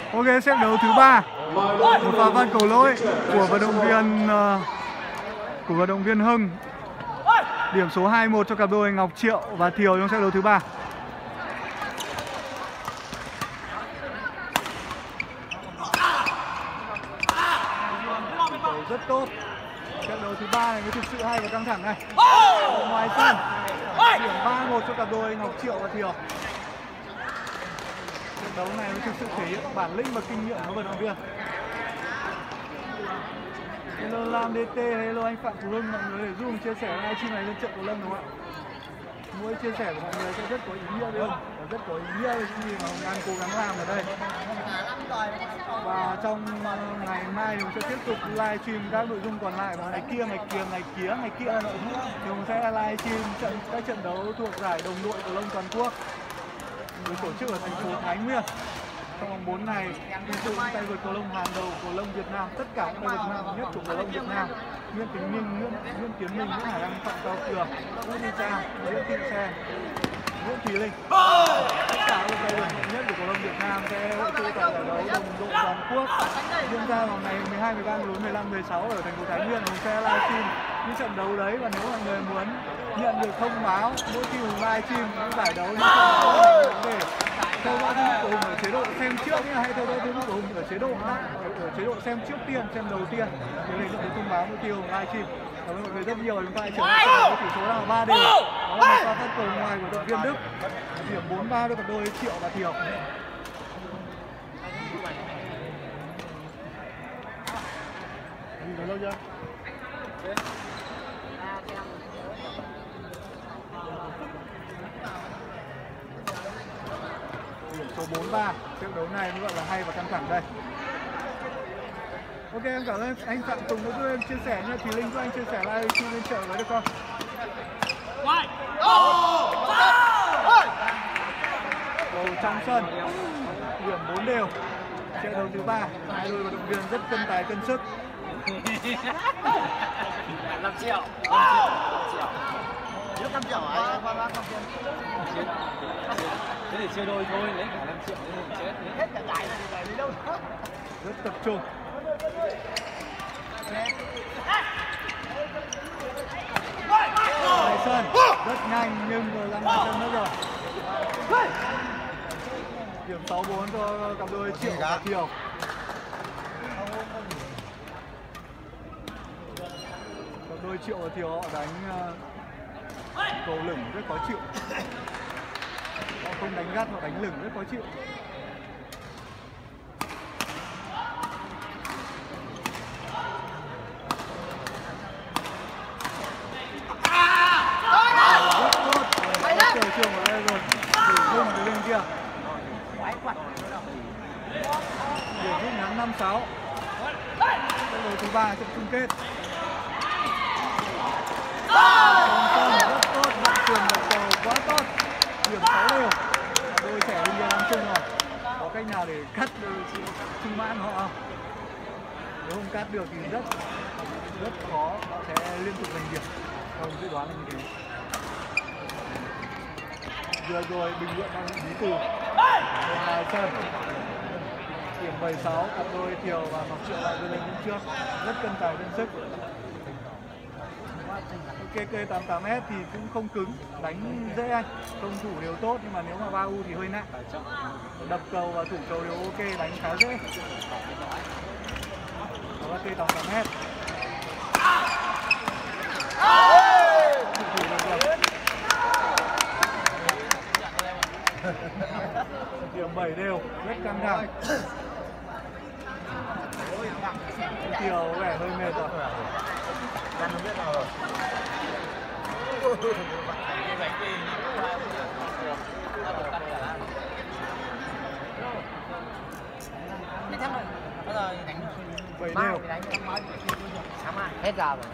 Ok, set đấu thứ 3. Một pha van cầu lỗi của vận động viên Hưng. Điểm số 2-1 cho cặp đôi Ngọc Triệu và Thiều trong set đấu thứ 3. Rất tốt. Trận đấu thứ 3 này mới thực sự hay và căng thẳng này. Ngoài sân, điểm 3-1 cho cặp đôi Ngọc Triệu và Thiều. Trận đấu này mới thực sự thể hiện bản lĩnh và kinh nghiệm của vận động viên. Hello Lam DT, hello anh Phạm Phú Hưng, mọi người để giúp mình chia sẻ livestream này lên trận của Lâm đúng không ạ? Mỗi chia sẻ của mọi người sẽ rất có ý nghĩa với Hưng và rất có ý nghĩa với những gì mà Hưng đang cố gắng làm ở đây. Và trong ngày mai thì Hùng sẽ tiếp tục livestream các nội dung còn lại, và ngày kia thì Hùng sẽ livestream các trận đấu thuộc giải đồng đội cầu lông toàn quốc được tổ chức ở thành phố Thái Nguyên trong vòng 4 ngày. Ví dụ những tay vợt cầu lông hàng đầu cầu lông Việt Nam, tất cả những tay vợt nam nhất của cầu lông Việt Nam: Nguyễn Tiến Minh, Nguyễn Tiến Minh, Nguyễn Hải Đăng, Phạm Cao Cường, Nguyễn Thị Trang, Nguyễn Thị Sen, Nguyễn Thùy Linh. Tất cả những tay vợt nhất của cầu lông Việt Nam sẽ hội tụ tại giải đấu đồng đội toàn quốc diễn ra vào ngày 12, 13, 14, 15, 16 ở thành phố Thái Nguyên. Hùng sẽ livestream những trận đấu đấy, và nếu mọi người muốn nhận được thông báo mỗi khi Hùng livestream những giải đấu, những trận đấu về theo dõi tin của Hùng ở chế độ xem trước nhé, hay theo dõi tin của Hùng ở chế độ xem trước tiên, xem đầu tiên để nhận được thông báo mỗi khi Hùng livestream. Cảm ơn mọi người rất nhiều. Chúng ta trở lại với tỷ số là 3-3. Đó là một pha phát cầu ngoài của vận động viên Đức. Điểm 4-3 cho cặp đôi Triệu và Thiều. Lâu chưa? Điểm số 4-3. Trận đấu này mới gọi là hay và căng thẳng đây. Ok, em cảm ơn anh Phạm Tùng đã giúp em chia sẻ nha. Thùy Linh giúp anh chia sẻ livestream lên chợ với được không? Cầu trong sân. Điểm 4 đều. Trận đấu thứ 3, hai đôi vận động viên rất cân tài cân sức. 5 triệu. Nếu 5 triệu ai qua 5 triệu. Thế thì chia đôi thôi, lấy cả 5 triệu để chết. Hết cả giải này đi đâu. Rất tập trung. Ngoài sân rất nhanh nhưng rồi ra ngoài sân nữa rồi. Điểm 6-4 cho cặp đôi Triệu và Thiều. Cặp đôi Triệu và Thiều họ đánh cầu lửng rất khó chịu. Họ không đánh gắt, họ đánh lửng rất khó chịu. Trường ở đây rồi, Hưng từ bên kia. Điểm rút ngắn 5-6. Trận đấu thứ 3 trận chung kết. Rất tốt, vận chuyển vận cầu quá tốt. Điểm 6 đều. Đôi trẻ bên kia đang chung rồi. Có cách nào để cắt trung mãn họ không? Nếu không cắt được thì rất khó, họ sẽ liên tục giành điểm. Không dự đoán là như thế. Vừa rồi bình luận đang bí từ ngoài sân. Điểm 76, cặp đôi Thiều và Ngọc Triệu lại vươn lên đứng trước, rất cân tài cân sức. Ok, cây 88S thì cũng không cứng, đánh dễ anh, công thủ đều tốt, nhưng mà nếu mà 3U thì hơi nặng. Đập cầu và thủ cầu đều ok, đánh khá dễ. Đó là cây 88S. Thủ được. Điểm 7 đều, rất căng thẳng. Thiều vẻ hơi mệt rồi. Không biết nào rồi. Bảy đều. Hết giờ rồi.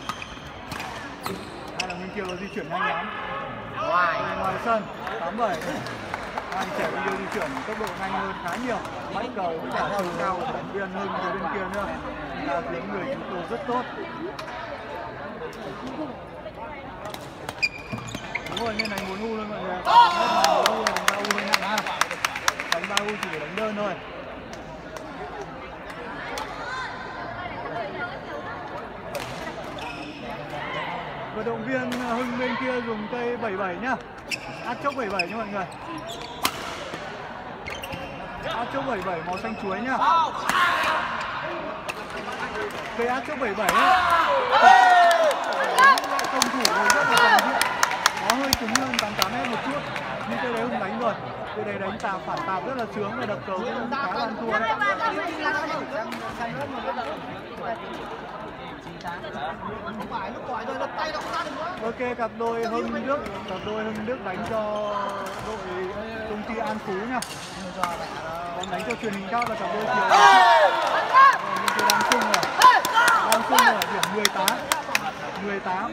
Hai đồng minh Thiều di chuyển nhanh lắm. Ngoài sân 87. Anh trẻ bây giờ di chuyển tốc độ nhanh hơn khá nhiều. Bắt cầu với cả chiều cao của vận viên Hưng từ bên kia nữa. Là tiếng người cứu cầu rất tốt. Đúng rồi, nên đánh 4U luôn mọi người. Đánh 4U này đánh 3U hơi nặng ha. Đánh 3U chỉ để đánh đơn thôi. Vận động viên Hưng bên kia dùng cây 77 nhá. Át chốc 77 nha mọi người. Át chốc 77 màu xanh chuối nhá. Cây át chốc 77 nhá. Công thủ rất là toàn diện. Nó hơi cứng hơn 88m một chút. Nhưng cây đấy Hưng đánh rồi. Cây đấy đánh tạp phản tạp rất là sướng và đập cầu cũng khá là ăn thua đấy. Ok, cặp đôi Hưng Đức đánh cho đội công ty An Phú nha. Còn đánh cho truyền hình cao là cặp đôi Kiều đang sung rồi điểm 18.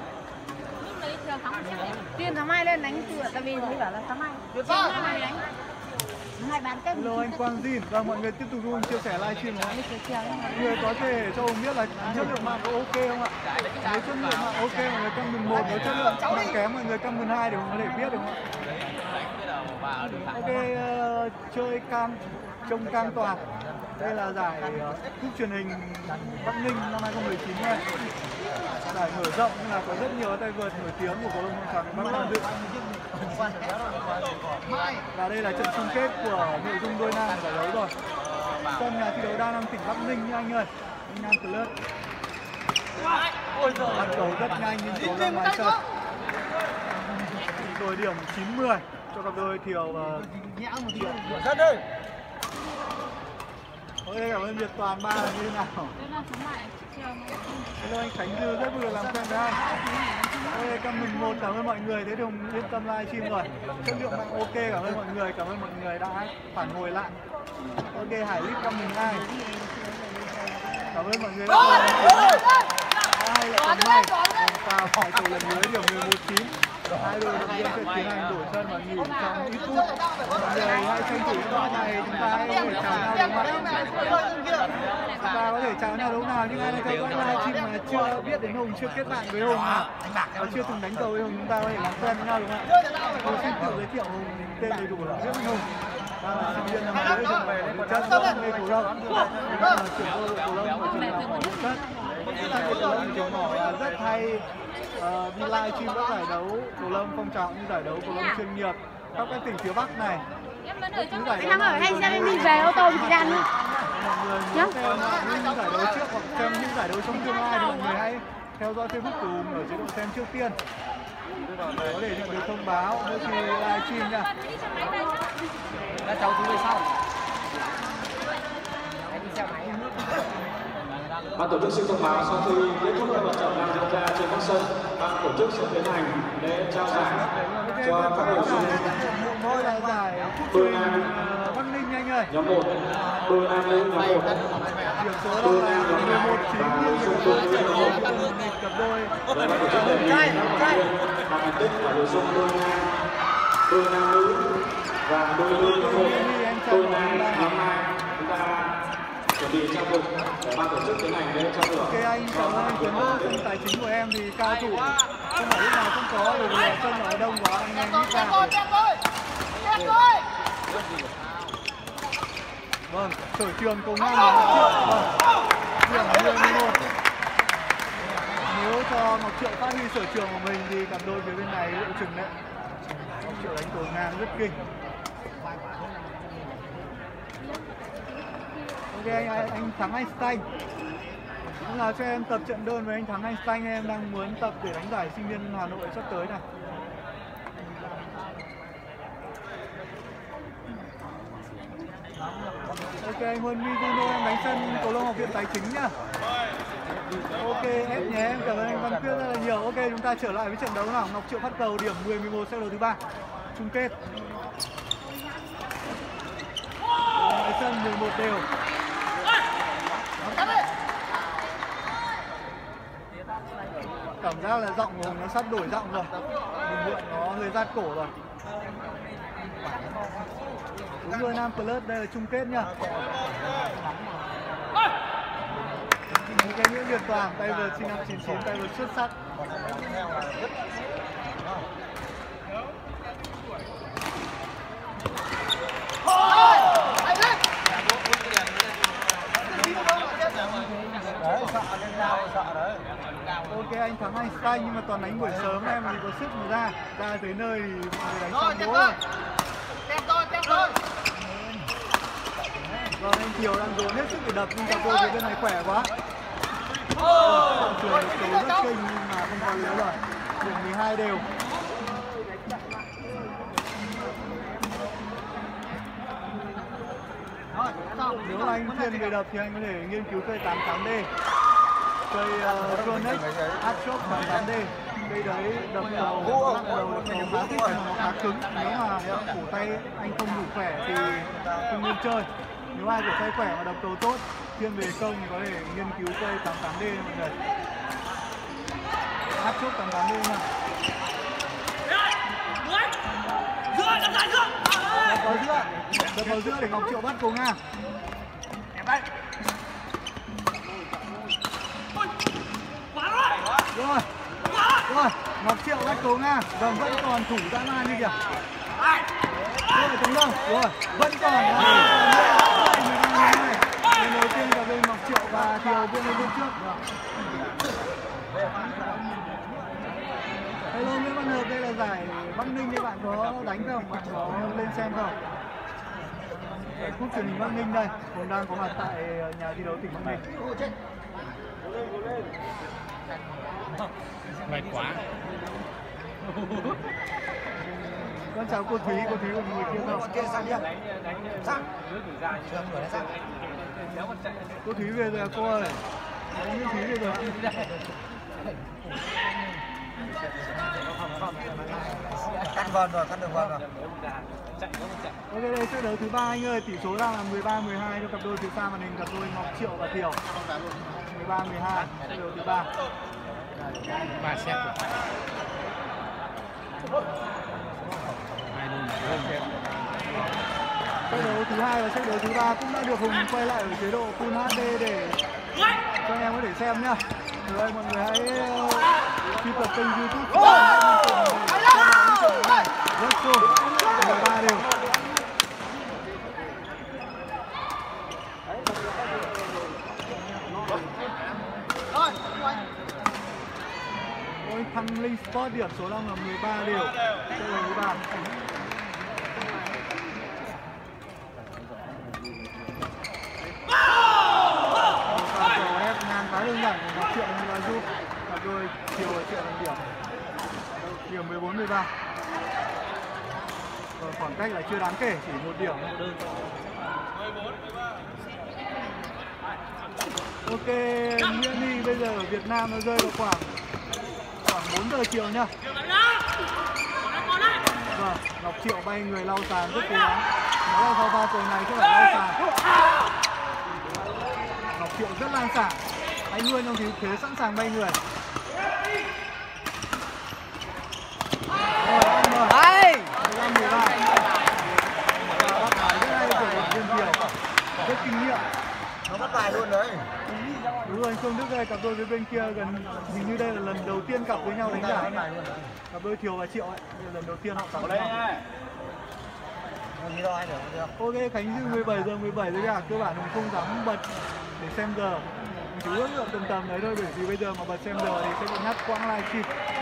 Tiên sáng mai lên đánh chữa, tại vì thấy bảo là sáng mai đánh. Hai bàn cân. Hello anh Quang Jin. Vâng, mọi người tiếp tục giúp chia sẻ livestream này. Mọi người có thể cho Hùng biết là chất lượng mạng có ok không ạ? Nếu chất lượng mạng ok, mọi người cam 11, nếu chất lượng mạng kém mọi người cam 12 để Hùng có thể biết được không ạ? Ok, chơi cam trông cam toàn. Đây là giải cúp truyền hình Bắc Ninh năm 2019 này. Giải mở rộng nhưng là có rất nhiều tay vợt nổi tiếng của cầu lông Hồng Trắng Bắc tham dự. Và đây là trận chung kết của nội dung đôi nam giải đấu rồi. Sân nhà thi đấu Đa Năng tỉnh Bắc Ninh nha anh ơi. Nam Club. Bắt cầu rất nhanh nhưng cầu lông ngoài sân. Rồi điểm 9-10 cho cặp đôi Thiều và Rất ơi. Ok, cảm ơn Việt Toàn ba là như thế nào? Hello anh Khánh Dư, rất vui làm quen với anh. Ok, cam 11 cảm ơn mọi người, thế thì Hùng yên tâm livestream rồi. Chất lượng mạng ok, cảm ơn mọi người đã phản hồi lại. Ok, Hải Lít cam 12. Cảm ơn mọi người đã hay là còn may. Vào hỏi cầu lần dưới điểm 11-9. Hai đội động viên sẽ tiến hành đổi sân và nghỉ trong ít phút. Mọi người hãy tranh thủ đoạn này, chúng ta hãy để chào nhau đúng không ạ? Chúng ta có thể chào nhau đúng nào, nhưng ai đang theo dõi livestream mà chưa biết đến Hùng, chưa kết bạn với Hùng và chưa từng đánh cầu với Hùng, chúng ta có thể làm quen với nhau đúng không ạ? Tôi xin tự giới thiệu Hùng tên đầy đủ là Nguyễn Minh Hùng. Đang là sinh viên năm cuối trường về một chân đông mê cầu lông, chuyển đôi cầu lông ở trường học Hồng Chất. Cầu lông trường mỏ rất hay đi livestream các giải đấu cầu lông phong trào như giải đấu cầu lông chuyên nghiệp khắp các tỉnh phía Bắc này. Anh Thắng ở hay xem mình về ô tô chị Đan đi. Mọi người muốn xem những giải đấu trước hoặc xem những giải đấu trong tương lai thì mọi người hãy theo dõi Facebook của Hùng ở chế độ xem trước tiên để có thể nhận được thông báo mỗi khi livestream nha. Các cháu chú về sau. Ban tổ chức xin thông báo sau khi kết thúc các vận động đang diễn ra trên các sân, ban tổ chức sẽ tiến hành lễ trao giải cho các đội tuyển. Đây là giải đôi nam Bắc Ninh anh ơi. Nhóm 1, đôi nam nữ nhóm 1. Điểm số là 11-9 nhưng điểm số sẽ là một cặp đôi. Ban tổ chức đề nghị các vận động viên đạt thành tích ở nội dung đôi nam nữ và đôi nữ nhóm 1, đôi nam nhóm 2. Chúng ta chuẩn bị trang phục để ban tổ chức tiến hành lễ trao thưởng. Ok anh, cảm ơn anh Tuấn Đức. Sân tài chính của em thì cao thủ không phải lúc nào cũng có, bởi vì sân ở đông quá anh em nghĩ ra. Vâng, sở trường cùng nhau Ngọc Triệu. Vâng, điểm 10-11. Nếu cho Ngọc Triệu phát huy sở trường của mình thì cặp đôi phía bên này lộ chừng đấy. Ngọc Triệu đánh cầu ngang rất kinh. Ok anh Thắng Einstein. Cũng là cho em tập trận đơn với anh Thắng Einstein, em đang muốn tập để đánh giải sinh viên Hà Nội sắp tới này. Ok anh Huân Vi Juno, em đánh sân cầu lông học viện tài chính nhá. Ok ép nhé, em cảm ơn anh Văn Quyết rất là nhiều. Ok chúng ta trở lại với trận đấu nào. Ngọc Triệu phát cầu điểm 10-11 set đấu thứ 3 chung kết. Đánh sân 11 đều. Cảm giác là giọng của Hùng nó sắp đổi giọng rồi. Mình mượn nó hơi rát cổ rồi. Đúng rồi, Nam Plus đây là chung kết nha. Cái Nguyễn Việt Toàn, tay vợt sinh năm 99, tay vợt xuất sắc. Ok anh thắng Einstein nhưng mà toàn đánh buổi sớm em thì có sức mà ra tới nơi thì mọi người đánh xong bố rồi. Tiếp tôi. Vâng, anh Kiều đang dồn hết sức để đập nhưng cặp đôi phía bên này khỏe quá. Trường một cầu rất kinh nhưng mà không có yếu rồi. Điểm 12 đều. Nếu là anh thiên về đập thì anh có thể nghiên cứu cây 88D, cây Cronex Ashok 88D. Cây đấy đập đầu khá thích nhưng nó khá cứng. Nếu mà cổ tay anh không đủ khỏe thì không nên chơi. Nếu ai cổ tay khỏe mà đập cầu tốt, thiên về công thì có thể nghiên cứu cây 88D mọi người. Ashok 88D nha. Đập vào giữa để Ngọc Triệu bắt cầu ngang. Rồi, Ngọc Triệu bắt cầu ngang. Vâng, vẫn còn thủ dã man như kìa. Rồi, tấn công. Rồi, vẫn còn. Lần đầu tiên cả bên Ngọc Triệu và Thiều vươn lên trước. Hello Nguyễn Văn Hợp, đây là giải Bắc Ninh đấy, bạn có đánh không? Bạn có lên xem không? Cúp truyền hình Bắc Ninh đây, cũng đang có mặt tại nhà thi đấu tỉnh Bắc Ninh. Mệt quá. Con chào cô Thúy của người kia không? Con kia sang đi. Sang. Cô Thúy về rồi à cô ơi? Nguyễn Thúy về rồi. Cắt vần rồi, cắt đường vần rồi. Ok, đây trận đấu thứ 3 anh ơi, tỷ số đang là 13-12 cho cặp đôi phía xa màn hình, cặp đôi Ngọc Triệu và Thiều. 13-12, trận đấu thứ 3. 3 set rồi. Trận đấu thứ 2 và trận đấu thứ 3 cũng đã được Hùng quay lại ở chế độ Full HD để cho anh em có thể xem nhá. Rồi ơi, mọi người hãy truy cập kênh YouTube. Rất cool. 13 đều. Ôi, thăng Linh Sport điểm số đang là 13 đều. Trận đấu thứ 3. Khá đơn giản của Ngọc Triệu nhưng là giúp cặp đôi Thiều và Triệu điểm. Điểm 14-13. Còn khoảng cách là chưa đáng kể, chỉ 1 điểm một đơn. Ok, Nguyễn Ly bây giờ ở Việt Nam nó rơi vào khoảng 4 giờ chiều nhá. Vâng, Ngọc Triệu bay người lau sàn rất cố gắng. Nó là vào cầu này chứ không phải lau sàn. Ngọc Triệu rất lan xả. Anh luôn trong thế sẵn sàng bay người. Rồi, anh mời. 15-13. Bắt bài rất hay của Hoàng Viên Thiều. Rất kinh nghiệm. Nó bắt bài luôn đấy. Đúng rồi, anh Phương Đức đây, cặp đôi phía bên kia hình như đây là lần đầu tiên cặp với nhau đánh giải. Cặp đôi Thiều và Triệu ấy, đây là lần đầu tiên họ cặp với nhau. Ok, Khánh Dư 17 giờ 17 rồi cả, cơ bản mình không dám bật để xem giờ. Mình chỉ ước lượng tầm đấy thôi, bởi vì bây giờ mà bật xem giờ thì sẽ bị ngắt quãng livestream.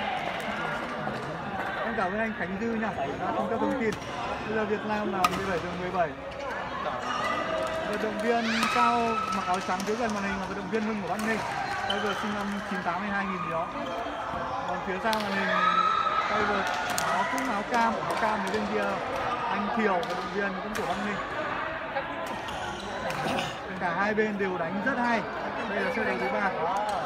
Em cảm ơn anh Khánh Dư nha, đã cung cấp thông tin. Bây giờ Việt Nam là 17 giờ 17. Vận động viên cao mặc áo trắng phía gần màn hình là vận động viên Hưng của Bắc Ninh. Tay vợt sinh năm 98 hay 2000 gì đó. Còn phía sau màn hình tay vợt nó cũng áo cam thì bên kia anh Thiều, vận động viên cũng của Bắc Ninh. Cả hai bên đều đánh rất hay. Đây là trận đấu thứ 3.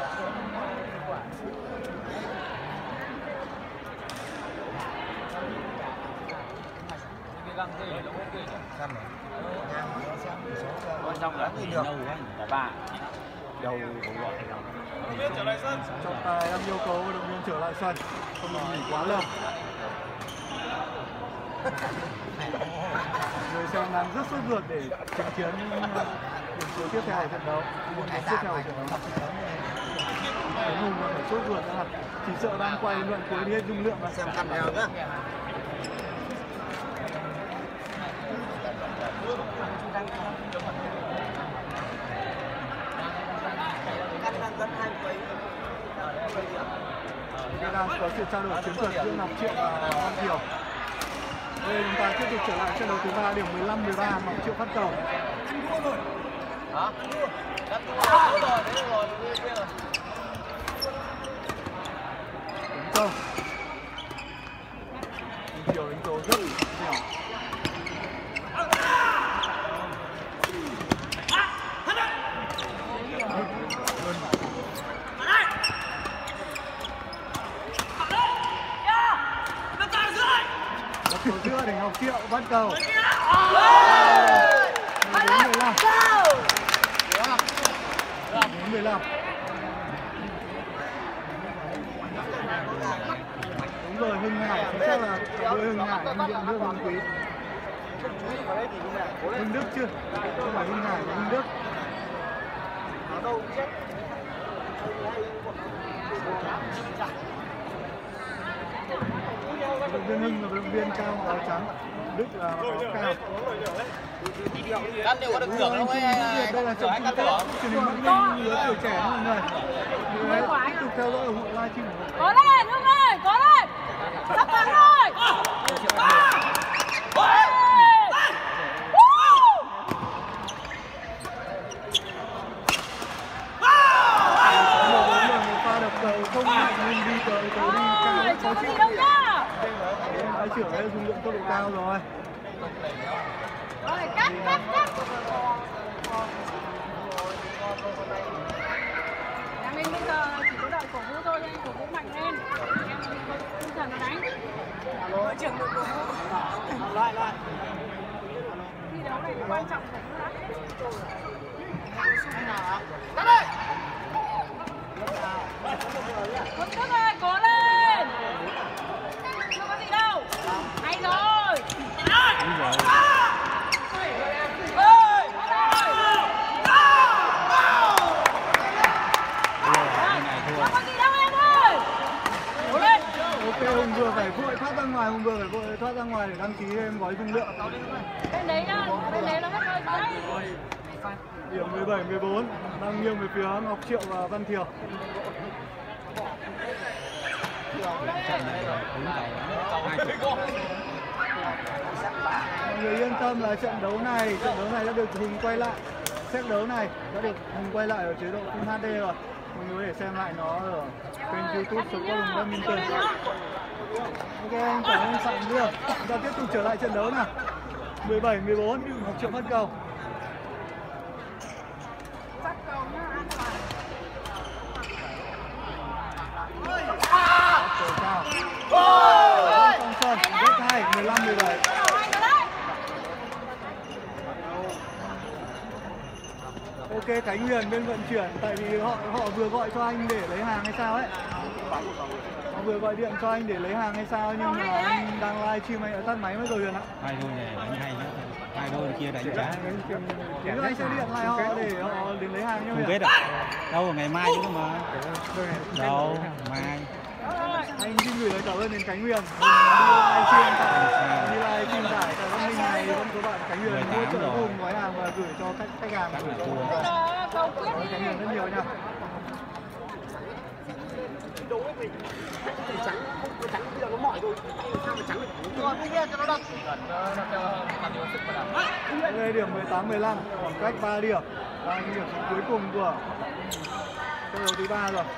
Quan trọng là đâu là 3. Đầu Trọng tài đang yêu cầu vận động viên trở lại sân, không được nghỉ quá lâu. Người xem đang rất sốt ruột để chứng kiến điểm số tiếp theo của trận đấu. Tiếp theo của trận đấu. Cái Hùng là phải sốt ruột ra, chỉ sợ đang quay luận cuối đi hết dung lượng mà. Xem cắt nào nữa. Cắt đang dẫn 2 quấy. đang có sự trao đổi chiến thuật giữa Ngọc Triệu và Văn Thiều. Đây chúng ta tiếp tục trở lại trận đấu thứ 3, điểm 15-13, Ngọc Triệu phát cầu. Tấn công. Văn Thiều đánh cầu rất nhỏ. Cầu giữa để Ngọc Triệu bắt cầu. 14-15. Đúng rồi, Hưng Hải, chắc là đội Hưng Hải, Hưng Điện Hương, Hưng Quý. Hưng Đức chưa? Không phải Hưng Hải, mà Hưng Đức. Vận động viên Hưng là vận động viên cao áo trắng, Đức là áo cao. Cắt đều có được thưởng không ấy? Đây là trận chung kết truyền hình Bắc Ninh lứa tuổi trẻ mọi người. Tiếp tục theo dõi ủng hộ livestream. Có lên Hưng ơi, có lên. Sắp thắng rồi. Một pha đập cầu không mạnh nhưng đi cầu đi cao khó chịu. Đại trưởng đây dùng lượng tốc độ cao rồi. Rồi cắt. Nhà mình bây giờ chỉ có đợi cổ vũ thôi, nên cổ vũ mạnh lên. Em tinh thần nó đánh. Đội trưởng đội cổ vũ. Lại. Thi đấu này quan trọng phải lắm. Cắt đi. Quân Đức ơi, cố lên. Chưa có gì đâu. Hay rồi. Ok, Hùng vừa phải vội thoát ra ngoài, thoát ra ngoài để đăng ký thêm gói dung lượng. Bên đấy nó hết rồi. Điểm 17-14 đang nghiêng về phía Ngọc Triệu và Văn Thiều. Mọi người yên tâm là trận đấu này đã được Hùng quay lại. Set đấu này đã được Hùng quay lại ở chế độ Full HD rồi. Mọi người có thể xem lại nó ở kênh YouTube của Hùng Badminton. Ok, anh cảm ơn Sẵn đưa. Chúng ta tiếp tục trở lại trận đấu nào. 17-14, Ngọc Triệu bắt cầu. Cầu cao. Trong sân, rất hay, 15-17. Ok, Khánh Huyền bên vận chuyển, tại vì họ vừa gọi cho anh để lấy hàng hay sao ấy. Họ vừa gọi điện cho anh để lấy hàng hay sao, nhưng mà anh đang livestream, anh đã tắt máy mất rồi Huyền ạ. Hai đôi này đánh hay lắm. Hai đôi kia đánh giá. Nếu anh sẽ điện lại họ để họ đến lấy hàng nhé. Không biết à? Đâu ngày mai chứ mà. Đâu, mai. Anh xin gửi lời cảm ơn đến Khánh Huyền. Đi livestream tại Bắc Ninh này vẫn có bạn Khánh Huyền hỗ trợ cùng gói hàng và gửi cho khách hàng. Khánh Huyền rất nhiều nha. Đây điểm 18-15, khoảng cách 3 điểm. Đang điểm cuối cùng của trận đấu thứ 3 rồi.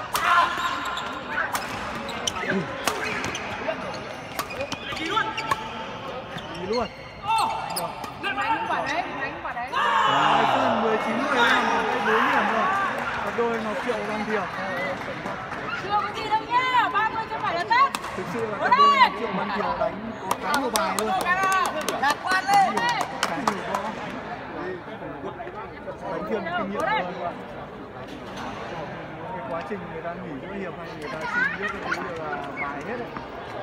Đi luôn. Đánh quả đấy. Hai phân 19-15, 4 điểm rồi. Cặp đôi Ngọc Triệu Văn Thiều. Chưa có gì đâu nhá, 30 chứ phải là Tết. Thực sự là cặp đôi Ngọc Triệu Văn Thiều đánh có khá nhiều bài luôn. Lạc quan lên. Khá nhiều có. Đánh thêm kinh nghiệm hơn. Cái quá trình người ta nghỉ giữa hiệp hay người ta xin biết cái thứ đều là bài hết đấy.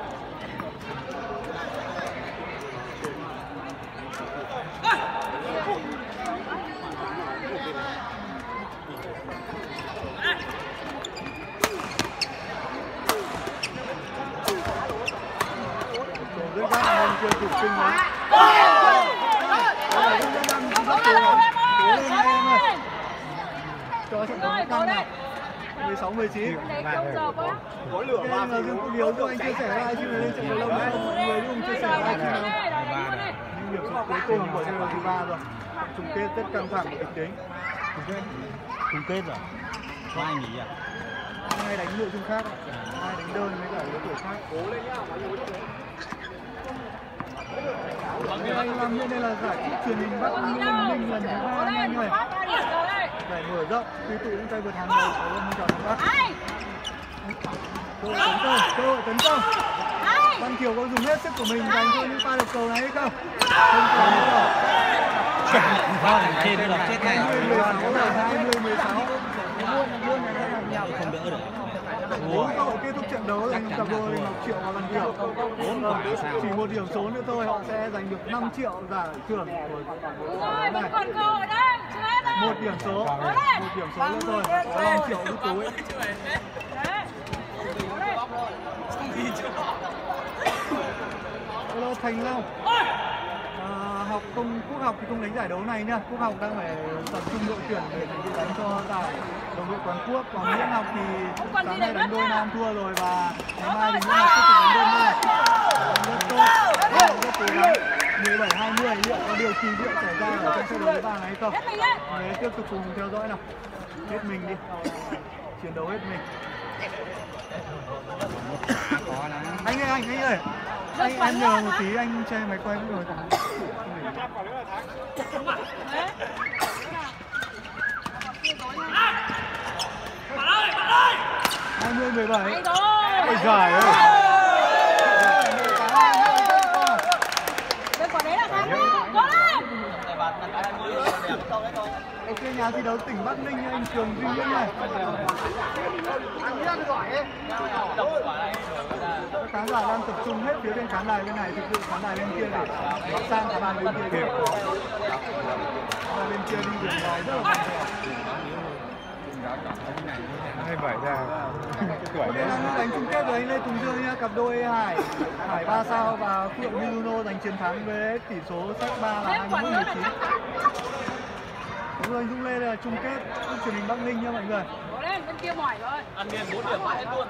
Rất gắt nên chưa thủ kinh lắm. Cố lên hai em ơi. Cho trận đấu căng nào. 16, 19. Đấy câu giờ quá. Có lửa mà Dương Quốc Hiếu cho anh chia sẻ lại chứ lên trận cầu lông đấy, mọi người luôn chia sẻ lại chứ. Nhưng điểm số cuối cùng của trận đấu thứ 3 rồi. Chung kết rất căng thẳng và kịch tính. Chung kết rồi. Có ai nghỉ à? Hai đánh nội dung khác, hai đánh đơn với cả lứa tuổi khác. Cố lên nhá. Đây làm như đây là giải truyền hình Bắc Ninh lần thứ 3 anh ơi. Giải mở rộng quy tụ những tay vượt hàng đầu của môn trò Bắc. Cơ hội tấn công. Văn Kiều có dùng hết sức của mình dành cho những pha đập cầu này hay không? Không có đâu. Trên là chết này. 20-16 rồi, 20-16. Không đỡ được. 4 cơ hội kết thúc trận đấu dành cặp đôi Ngọc Triệu và Văn Kiều. Chỉ một điểm số nữa thôi họ sẽ giành được 5 triệu giải thưởng của này. Còn cơ hội đấy. Một điểm số nữa thôi. Có 5 triệu rút túi. Hello Thành Long. Học không Quốc học thì không đánh giải đấu này nhá. Quốc học đang phải tập trung đội tuyển để chuẩn bị đánh cho giải đồng đội toàn quốc. Còn Nguyễn Học thì sáng nay đánh đôi nam thua rồi và ngày mai thì Nguyễn Học tiếp tục đánh đôi nam. Rất tốt, rất cố gắng. 17-20 liệu có điều kỳ diệu xảy ra ở trong trận đấu thứ 3 này hay không? Để tiếp tục cùng theo dõi nào. Hết mình đi. Chiến đấu hết mình. Anh ơi. Anh nhờ một tí anh che máy quay cũng rồi. 20-17. Ôi giời ơi. Đây quả đấy là thắng nhá. Cố lên. Ok, nhà thi đấu tỉnh Bắc Ninh anh Trường Duy Nguyễn này. Các khán giả đang tập trung hết phía bên khán đài bên này, thực sự khán đài bên kia để sang khán đài bên kia kìa. Bên kia đi đường dài rất là mạnh mẽ. 27 ra. Đây là đánh chung kết với anh Lê Tùng Dương nha, cặp đôi Hải 3 sao và Phượng Mizuno giành chiến thắng với tỷ số set 3 là 21-19. Đúng rồi, anh Dũng Lê đây là chung kết truyền hình Bắc Ninh nha mọi người. Cố lên, bên kia mỏi rồi. Ăn liền 4 điểm hết luôn.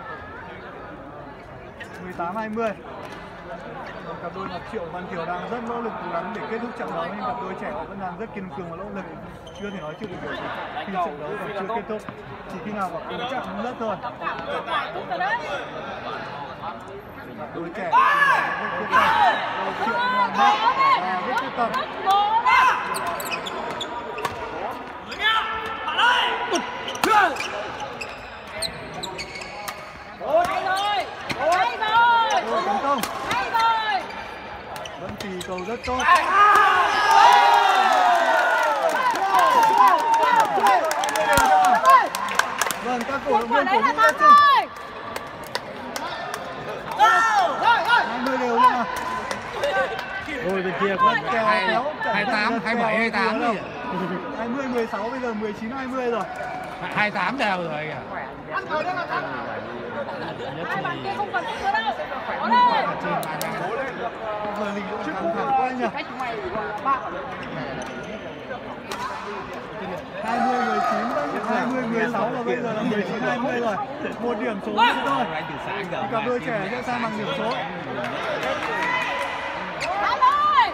18-20. Cặp đôi Ngọc Triệu Văn Kiều đang rất nỗ lực cố gắng để kết thúc trận đấu, nhưng cặp đôi trẻ họ vẫn đang rất kiên cường và nỗ lực. Chưa thể nói chuyện được điều gì khi trận đấu còn chưa kết thúc. Chỉ khi nào vào cuối trận lớp thôi. Cặp đôi trẻ rất quyết tâm. Ngọc Triệu làm hết và rất quyết tâm. Tấn công. Vẫn tì cầu rất tốt. Vâng, các cổ động viên cổ vũ rất chung. 20 đều nữa. Ôi bên kia có 28, 27, 28 rồi. 20, 16 bây giờ 19, 20 rồi. 28 đều rồi kìa. Hai bạn kia không cần thích nữa đâu. Cố lên. Giờ mình cũng căng thẳng quá nhỉ. 20, 16 và bây giờ là 19, 20 rồi. Một điểm số nữa thôi. Cặp đôi trẻ sẽ sang bằng điểm số. Hai rồi.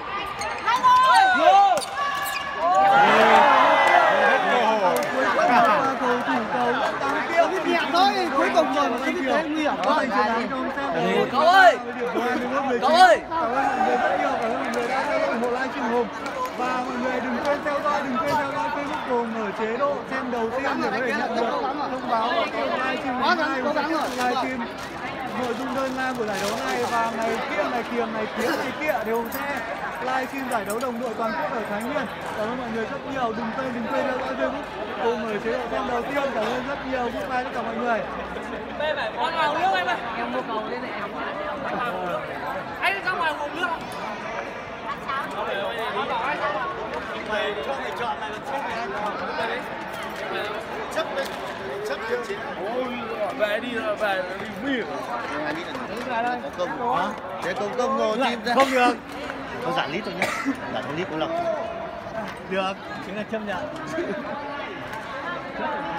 Cầu thủ cầu rất đáng tiếc. Nhẹ thôi, cuối cùng rồi mà cái thế nguy hiểm quá. Cậu ơi! Cậu ơi! Cảm ơn mọi người rất nhiều, cảm ơn mọi người đã theo dõi ủng hộ livestream Hùng. Và mọi người đừng quên theo dõi Facebook Hùng ở chế độ xem đầu tiên để có thể nhận được thông báo ở kênh livestream ngày mai và livestream nội dung đơn nam của giải đấu này. Và ngày kia, ngày kia thì Hùng sẽ livestream giải đấu đồng đội toàn quốc ở Thái Nguyên. Cảm ơn mọi người rất nhiều, đừng quên theo dõi Facebook Hùng ở chế độ xem đầu tiên. Cảm ơn rất nhiều, goodbye tất cả mọi người. Con vào nước em ơi. Em mua cầu lên này em. Anh ra ngoài nguồn nước. Mày cho mày chọn này là chấp đấy. Chấp đấy. Về đi nguy. Có công hả? Để công rồi tim ra. Không được. Có giản lít thôi nhé. Giản lít của Lộc. Được, chính là chấp nhận.